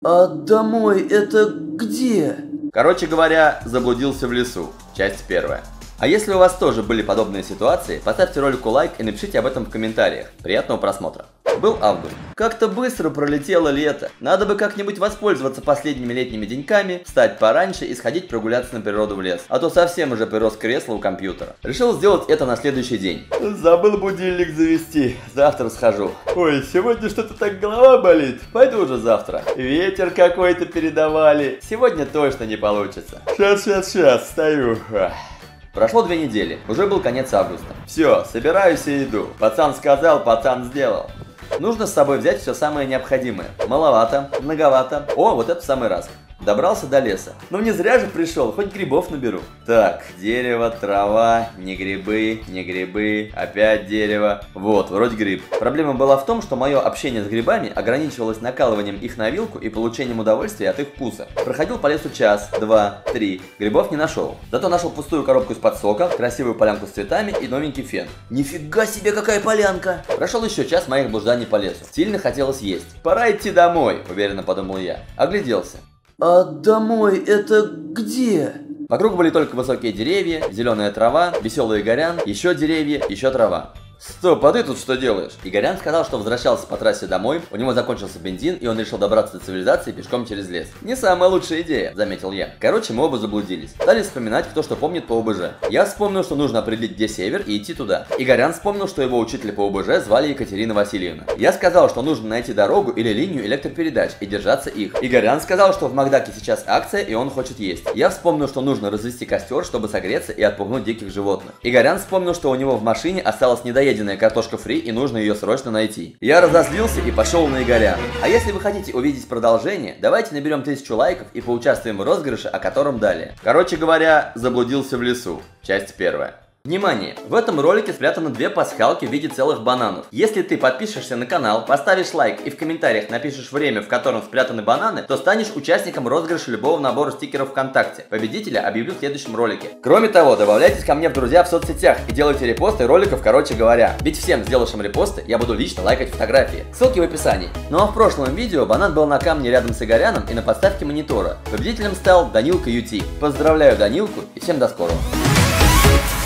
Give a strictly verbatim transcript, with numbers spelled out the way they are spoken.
А домой это где? Короче говоря, заблудился в лесу. Часть первая. А если у вас тоже были подобные ситуации, поставьте ролику лайк и напишите об этом в комментариях. Приятного просмотра. Был август. Как-то быстро пролетело лето. Надо бы как-нибудь воспользоваться последними летними деньками, встать пораньше и сходить прогуляться на природу в лес. А то совсем уже прирос кресло у компьютера. Решил сделать это на следующий день. Забыл будильник завести. Завтра схожу. Ой, сегодня что-то так голова болит. Пойду уже завтра. Ветер какой-то передавали. Сегодня точно не получится. Сейчас, сейчас, сейчас. Встаю. Прошло две недели, уже был конец августа. Все, собираюсь и иду. Пацан сказал, пацан сделал. Нужно с собой взять все самое необходимое. Маловато, многовато. О, вот это в самый раз. Добрался до леса. Ну не зря же пришел, хоть грибов наберу. Так, дерево, трава, не грибы, не грибы, опять дерево. Вот, вроде гриб. Проблема была в том, что мое общение с грибами ограничивалось накалыванием их на вилку и получением удовольствия от их вкуса. Проходил по лесу час, два, три. Грибов не нашел. Зато нашел пустую коробку из-под сока, красивую полянку с цветами и новенький фен. Нифига себе, какая полянка! Прошел еще час моих блужданий по лесу. Сильно хотелось есть. Пора идти домой, уверенно подумал я. Огляделся. А домой это где? Вокруг были только высокие деревья, зеленая трава, веселый Игорян, еще деревья, еще трава. Стоп, а ты тут что делаешь? Игорян сказал, что возвращался по трассе домой, у него закончился бензин, и он решил добраться до цивилизации пешком через лес. Не самая лучшая идея, заметил я. Короче, мы оба заблудились. Стали вспоминать, кто что помнит по ОБЖ. Я вспомнил, что нужно определить, где север, и идти туда. Игорян вспомнил, что его учителя по ОБЖ звали Екатерина Васильевна. Я сказал, что нужно найти дорогу или линию электропередач и держаться их. Игорян сказал, что в Макдаке сейчас акция, и он хочет есть. Я вспомнил, что нужно развести костер, чтобы согреться и отпугнуть диких животных. Игорян вспомнил, что у него в машине осталось недоеденное картошка фри и нужно ее срочно найти. Я разозлился и пошел на Игоря. А если вы хотите увидеть продолжение, давайте наберем тысячу лайков и поучаствуем в розыгрыше, о котором далее. Короче говоря, заблудился в лесу. Часть первая. Внимание! В этом ролике спрятаны две пасхалки в виде целых бананов. Если ты подпишешься на канал, поставишь лайк и в комментариях напишешь время, в котором спрятаны бананы, то станешь участником розыгрыша любого набора стикеров ВКонтакте. Победителя объявлю в следующем ролике. Кроме того, добавляйтесь ко мне в друзья в соцсетях и делайте репосты роликов, короче говоря. Ведь всем сделавшим репосты я буду лично лайкать фотографии. Ссылки в описании. Ну а в прошлом видео банан был на камне рядом с Игоряном и на подставке монитора. Победителем стал Данилка Ю Ти. Поздравляю Данилку и всем до скорого.